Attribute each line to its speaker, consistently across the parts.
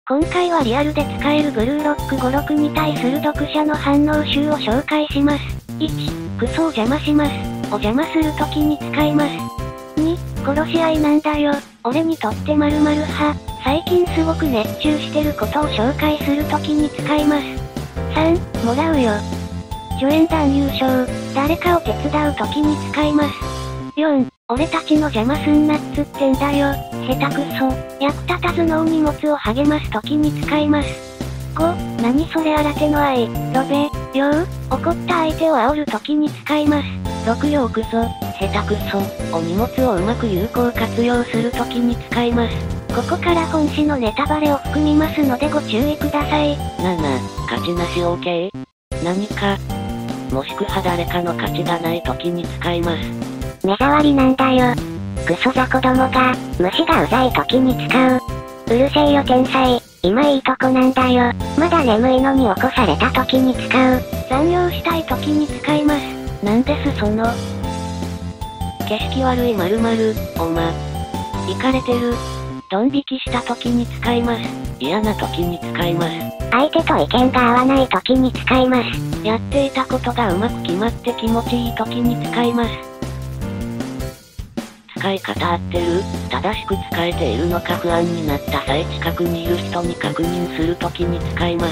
Speaker 1: 今回はリアルで使えるブルーロック56に対する読者の反応集を紹介します。1、クソを邪魔します。お邪魔するときに使います。2、殺し合いなんだよ。俺にとって〇〇派。最近すごく熱中してることを紹介するときに使います。3、もらうよ。助演男優賞。誰かを手伝うときに使います。4、俺たちの邪魔すんなっつってんだよ。下手くそ。役立たずのお荷物を励ますときに使います。5、何それ新手の愛。ロベ、よう、怒った相手を煽るときに使います。6、よくそ、下手くそ。お荷物をうまく有効活用するときに使います。ここから本誌のネタバレを含みますのでご注意ください。
Speaker 2: 7、勝ちなし OK。何か、もしくは誰かの勝ちがないときに使います。
Speaker 3: 目障りなんだよ。クソザ子供が、虫がうざい時に使う。うるせえよ天才、今いいとこなんだよ。まだ眠いのに起こされた時に使う。
Speaker 1: 残業したい時に使います。
Speaker 2: なんですその。景色悪い〇〇、おま。イカれてる。ドン引きした時に使います。嫌な時に使います。
Speaker 3: 相手と意見が合わない時に使います。
Speaker 2: やっていたことがうまく決まって気持ちいい時に使います。使い方合ってる？正しく使えているのか不安になった際近くにいる人に確認するときに使います。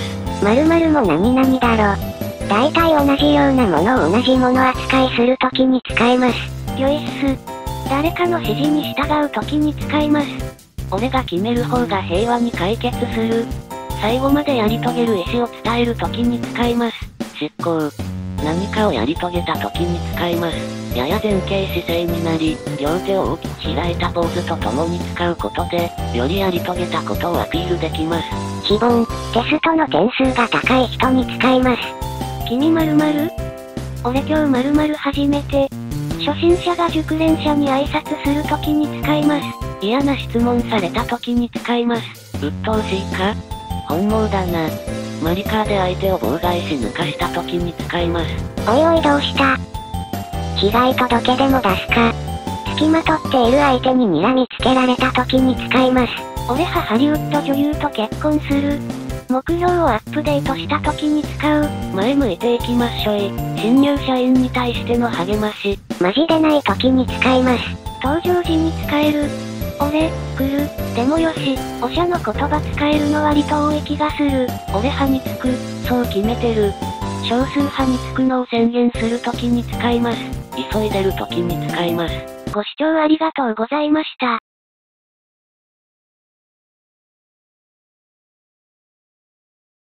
Speaker 3: 〇〇も何々だろ。大体同じようなものを同じもの扱いするときに使います。
Speaker 1: よいっす。誰かの指示に従うときに使います。
Speaker 2: 俺が決める方が平和に解決する。最後までやり遂げる意思を伝えるときに使います。執行。何かをやり遂げたときに使います。やや前傾姿勢になり、両手を大きく開いたポーズとともに使うことで、よりやり遂げたことをアピールできます。
Speaker 3: 非凡、テストの点数が高い人に使います。
Speaker 1: 君〇〇？俺今日〇〇初めて。初心者が熟練者に挨拶するときに使います。
Speaker 2: 嫌な質問されたときに使います。鬱陶しいか？本望だな。マリカーで相手を妨害し抜かしたときに使います。
Speaker 3: おいおいどうした？被害届でも出すか。付きまとっている相手に睨みつけられた時に使います。
Speaker 1: 俺はハリウッド女優と結婚する。目標をアップデートした時に使う。
Speaker 2: 前向いていきましょい。新入社員に対しての励まし。
Speaker 3: マジでない時に使います。
Speaker 1: 登場時に使える。俺、来る。でもよし、おしゃの言葉使えるの割と多い気がする。
Speaker 2: 俺派につく、そう決めてる。少数派につくのを宣言するときに使います。急いでるときに使います。
Speaker 1: ご視聴ありがとうございました。